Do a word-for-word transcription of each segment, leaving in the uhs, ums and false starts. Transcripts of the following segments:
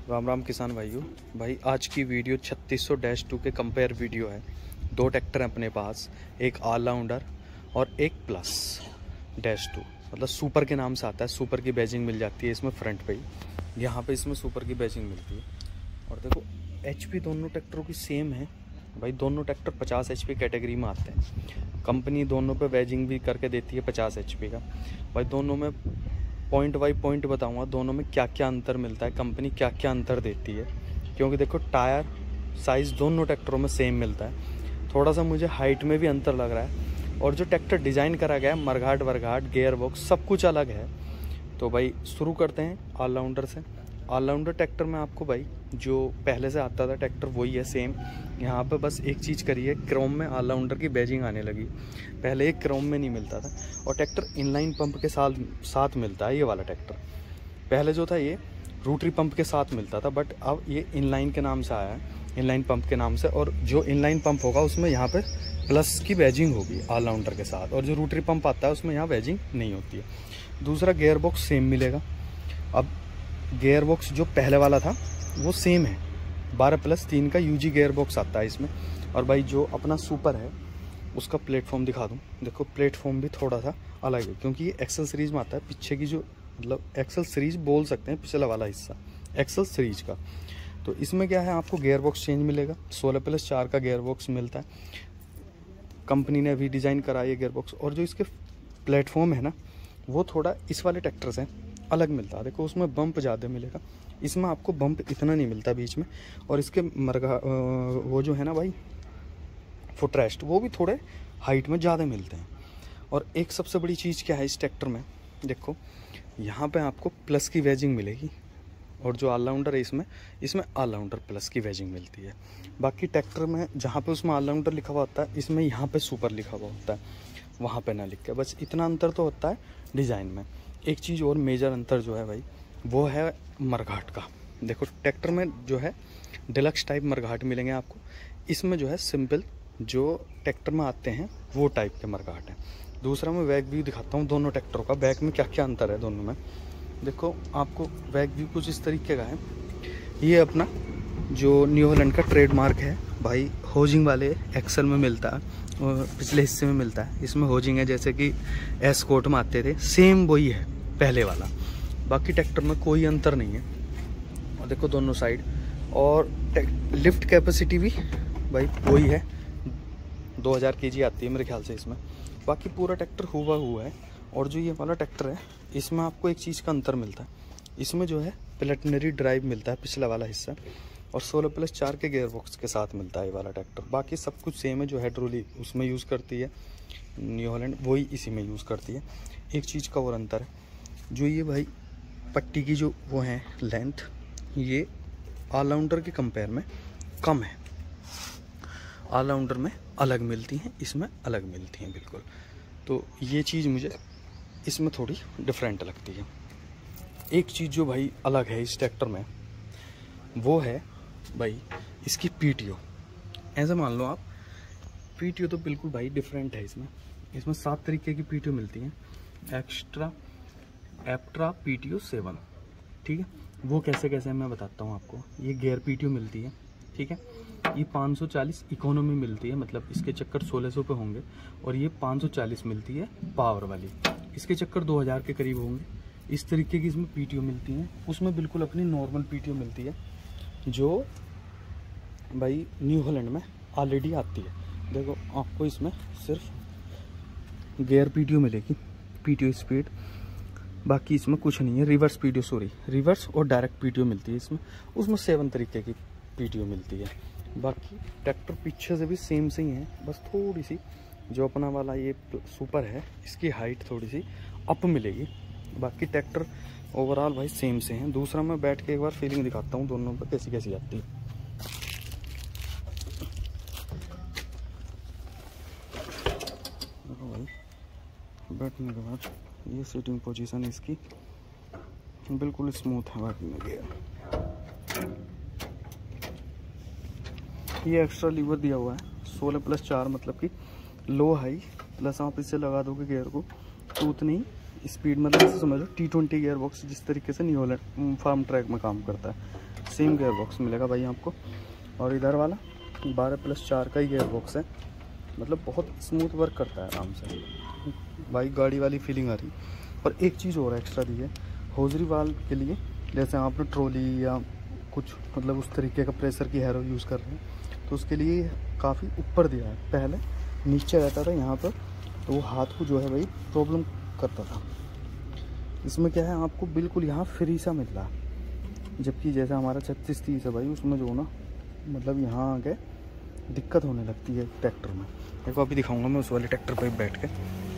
राम राम किसान भाइयों। भाई आज की वीडियो छत्तीस सौ डैश टू के कंपेयर वीडियो है। दो ट्रैक्टर हैं अपने पास, एक ऑलराउंडर और एक प्लस डैश टू, मतलब सुपर के नाम से आता है। सुपर की बैजिंग मिल जाती है इसमें फ्रंट पे ही, यहाँ पे इसमें सुपर की बैजिंग मिलती है। और देखो एचपी दोनों ट्रैक्टरों की सेम है भाई। दोनों ट्रैक्टर पचास एचपी कैटेगरी में आते हैं। कंपनी दोनों पे बैजिंग भी करके देती है पचास एचपी का। भाई दोनों में पॉइंट बाई पॉइंट बताऊंगा दोनों में क्या क्या अंतर मिलता है, कंपनी क्या क्या अंतर देती है। क्योंकि देखो टायर साइज़ दोनों ट्रैक्टरों में सेम मिलता है, थोड़ा सा मुझे हाइट में भी अंतर लग रहा है। और जो ट्रैक्टर डिज़ाइन करा गया है, मरघाट वरघाट गियर बॉक्स सब कुछ अलग है। तो भाई शुरू करते हैं ऑलराउंडर से। ऑलराउंडर ट्रैक्टर में आपको भाई जो पहले से आता था ट्रैक्टर वही है सेम। यहाँ पे बस एक चीज़ करी है, क्रोम में ऑलराउंडर की बैजिंग आने लगी। पहले एक क्रोम में नहीं मिलता था। और ट्रैक्टर इनलाइन पंप के साथ साथ मिलता है ये वाला ट्रैक्टर। पहले जो था ये रोटरी पंप के साथ मिलता था, बट अब ये इनलाइन के नाम से आया है, इनलाइन पंप के नाम से। और जो इनलाइन पंप होगा उसमें यहाँ पे प्लस की बैजिंग होगी ऑलराउंडर के साथ, और जो रोटरी पंप आता है उसमें यहाँ बैजिंग नहीं होती है। दूसरा गियर बॉक्स सेम मिलेगा। अब गियर बॉक्स जो पहले वाला था वो सेम है, बारह प्लस तीन का यूजी गियर बॉक्स आता है इसमें। और भाई जो अपना सुपर है उसका प्लेटफॉर्म दिखा दूँ। देखो प्लेटफॉर्म भी थोड़ा सा अलग है, क्योंकि ये एक्सल सीरीज में आता है। पीछे की जो मतलब एक्सल सीरीज बोल सकते हैं, पिछला वाला हिस्सा एक्सल सीरीज का। तो इसमें क्या है, आपको गियर बॉक्स चेंज मिलेगा। सोलह प्लस चार का गियर बॉक्स मिलता है, कंपनी ने अभी डिज़ाइन कराई है गियर बॉक्स। और जो इसके प्लेटफॉर्म है ना, वो थोड़ा इस वाले ट्रैक्टर से अलग मिलता है। देखो उसमें बम्प ज़्यादा मिलेगा, इसमें आपको बम्प इतना नहीं मिलता बीच में। और इसके मरघा वो जो है ना भाई फुटरेस्ट, वो भी थोड़े हाइट में ज़्यादा मिलते हैं। और एक सबसे बड़ी चीज़ क्या है इस ट्रैक्टर में, देखो यहाँ पे आपको प्लस की वेजिंग मिलेगी। और जो ऑलराउंडर है इसमें इसमें ऑलराउंडर प्लस की वेजिंग मिलती है। बाकी ट्रैक्टर में जहाँ पे उसमें ऑलराउंडर लिखा हुआ होता है, इसमें यहाँ पे सुपर लिखा हुआ होता है, वहाँ पे ना लिख के। बस इतना अंतर तो होता है डिज़ाइन में। एक चीज़ और मेजर अंतर जो है भाई वो है मरघाट का। देखो ट्रैक्टर में जो है डिलक्स टाइप मरघाट मिलेंगे आपको, इसमें जो है सिंपल जो ट्रैक्टर में आते हैं वो टाइप के मरघाट हैं। दूसरा मैं बैक व्यू दिखाता हूँ दोनों ट्रैक्टरों का, बैक में क्या क्या अंतर है दोनों में। देखो आपको बैक व्यू कुछ इस तरीके का है। ये अपना जो न्यू हॉलैंड का ट्रेडमार्क है भाई, होजिंग वाले एक्सल में मिलता है और पिछले हिस्से में मिलता है। इसमें होजिंग है जैसे कि एस कोट में आते थे, सेम वही है पहले वाला। बाकी ट्रैक्टर में कोई अंतर नहीं है। और देखो दोनों साइड, और लिफ्ट कैपेसिटी भी भाई वही है, दो हज़ार केजी आती है मेरे ख्याल से इसमें। बाकी पूरा ट्रैक्टर हुआ हुआ है। और जो ये वाला ट्रैक्टर है इसमें आपको एक चीज़ का अंतर मिलता है, इसमें जो है प्लेटनरी ड्राइव मिलता है पिछला वाला हिस्सा, और सोलह प्लस चार के गियर बॉक्स के साथ मिलता है ये वाला ट्रैक्टर। बाकी सब कुछ सेम है। जो हाइड्रोलिक उसमें यूज़ करती है न्यू हॉलैंड, वही इसी में यूज़ करती है। एक चीज़ का और अंतर है, जो ये भाई पट्टी की जो वो है लेंथ, ये ऑलराउंडर के कंपेयर में कम है। ऑलराउंडर में अलग मिलती हैं, इसमें अलग मिलती हैं बिल्कुल। तो ये चीज़ मुझे इसमें थोड़ी डिफरेंट लगती है। एक चीज़ जो भाई अलग है इस ट्रैक्टर में वो है भाई इसकी पीटीओ। ऐसे मान लो आप, पीटीओ तो बिल्कुल भाई डिफरेंट है इसमें। इसमें सात तरीके की पीटीओ मिलती हैं। एक्स्ट्रा एप्ट्रा पीटीओ सेवन, ठीक है। वो कैसे कैसे मैं बताता हूँ आपको। ये गियर पीटीओ मिलती है, ठीक है। ये पाँच सौ चालीस इकोनॉमी मिलती है, मतलब इसके चक्कर सोलह सौ पे होंगे। और ये पाँच सौ चालीस मिलती है पावर वाली, इसके चक्कर दो हज़ार के करीब होंगे। इस तरीके की इसमें पीटीओ मिलती हैं। उसमें बिल्कुल अपनी नॉर्मल पीटीओ मिलती है जो भाई न्यू हॉलैंड में ऑलरेडी आती है। देखो आपको इसमें सिर्फ गियर पीटीओ मिलेगी, पीटीओ स्पीड, बाकी इसमें कुछ नहीं है। रिवर्स पीटीओ, सॉरी रिवर्स और डायरेक्ट पीटीओ मिलती है इसमें। उसमें सेवन तरीके की पीटीओ मिलती है। बाकी ट्रैक्टर पीछे से भी सेम से ही है, बस थोड़ी सी जो अपना वाला ये सुपर है इसकी हाइट थोड़ी सी अप मिलेगी। बाकी ट्रैक्टर ओवरऑल भाई सेम से हैं। दूसरा मैं बैठ के एक बार फीलिंग दिखाता हूँ दोनों पर कैसी कैसी आती है। देखो भाई बैठने के बाद ये सीटिंग पोजीशन इसकी बिल्कुल स्मूथ है बैठने के। ये एक्स्ट्रा लीवर दिया हुआ है सोलह प्लस चार, मतलब कि लो हाई प्लस आप इससे लगा दोगे गियर को तो उतनी स्पीड, मतलब ऐसे समझ लो टी ट्वेंटी गियर बॉक्स जिस तरीके से न्यू हॉलैंड फार्म ट्रैक में काम करता है, सेम गेयर बॉक्स मिलेगा भाई आपको। और इधर वाला बारह प्लस चार का ही गेयर बॉक्स है, मतलब बहुत स्मूथ वर्क करता है आराम से भाई, गाड़ी वाली फीलिंग आ रही। और एक चीज़ और एक्स्ट्रा दी है होजरी वाल के लिए, जैसे आपने ट्रॉली या कुछ मतलब उस तरीके का प्रेशर की हैरो यूज़ कर रहे हैं तो उसके लिए काफ़ी ऊपर दिया है। पहले नीचे रहता था यहाँ पर, तो वो हाथ को जो है भाई प्रॉब्लम करता था। इसमें क्या है आपको बिल्कुल यहाँ फ्री सा मिल रहा है, जबकि जैसा हमारा छत्तीस तीस है भाई उसमें जो ना मतलब यहाँ आके दिक्कत होने लगती है ट्रैक्टर में। देखो अभी दिखाऊंगा मैं उस वाले ट्रैक्टर पर बैठ के।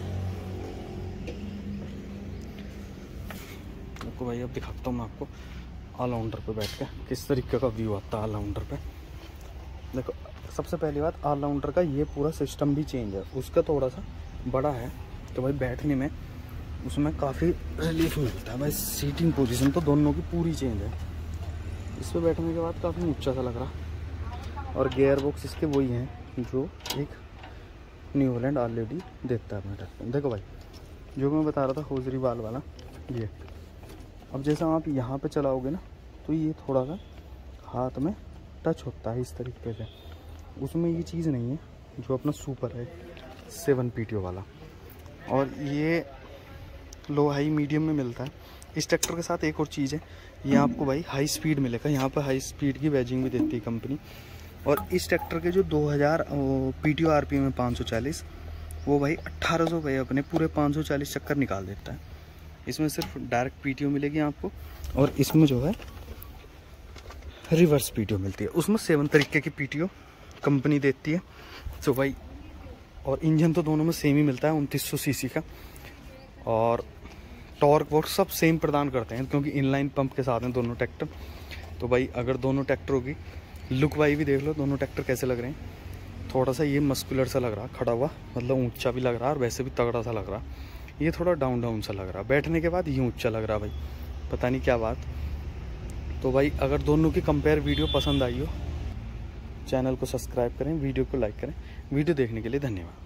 देखो भाई अब दिखाता हूँ मैं आपको ऑलराउंडर पे बैठ के किस तरीके का व्यू आता है ऑलराउंडर पे। देखो सबसे पहली बात, ऑलराउंडर का ये पूरा सिस्टम भी चेंज है, उसका थोड़ा सा बड़ा है तो भाई बैठने में उसमें काफ़ी रिलीफ मिलता है भाई। सीटिंग पोजीशन तो दोनों की पूरी चेंज है, इस पर बैठने के बाद काफ़ी ऊंचा सा लग रहा। और गियर बॉक्स इसके वही हैं जो एक न्यू हॉलैंड ऑलरेडी देता है मेरा। देखो भाई जो मैं बता रहा था होजरी वाल वाला ये, अब जैसा आप यहाँ पे चलाओगे ना तो ये थोड़ा सा हाथ में टच होता है इस तरीके से, उसमें ये चीज़ नहीं है जो अपना सुपर है सेवन पी टी ओ वाला। और ये लो हाई मीडियम में मिलता है। इस ट्रैक्टर के साथ एक और चीज़ है, ये आपको भाई हाई स्पीड मिलेगा, यहाँ पर हाई स्पीड की बैजिंग भी देती है कंपनी। और इस ट्रैक्टर के जो दो हज़ार P T O R P M है पाँच सौ चालीस, वो भाई अट्ठारह सौ पे अपने पूरे पाँच सौ चालीस चक्कर निकाल देता है। इसमें सिर्फ डायरेक्ट पी टी ओ मिलेगी आपको, और इसमें जो है रिवर्स पी टी ओ मिलती है। उसमें सेवन तरीके की पी टी ओ कंपनी देती है। सो भाई और इंजन तो दोनों में सेम ही मिलता है उनतीस सौ सी सी का, और टॉर्क वॉर्क सब सेम प्रदान करते हैं क्योंकि इनलाइन पंप के साथ हैं दोनों ट्रैक्टर। तो भाई अगर दोनों ट्रैक्टरों की लुक वाई भी देख लो, दोनों ट्रैक्टर कैसे लग रहे हैं। थोड़ा सा ये मस्कुलर सा लग रहा खड़ा हुआ, मतलब ऊंचा भी लग रहा है और वैसे भी तगड़ा सा लग रहा। ये थोड़ा डाउन डाउन सा लग रहा, बैठने के बाद ये ऊंचा लग रहा भाई, पता नहीं क्या बात। तो भाई अगर दोनों की कंपेयर वीडियो पसंद आई हो, चैनल को सब्सक्राइब करें, वीडियो को लाइक करें। वीडियो देखने के लिए धन्यवाद।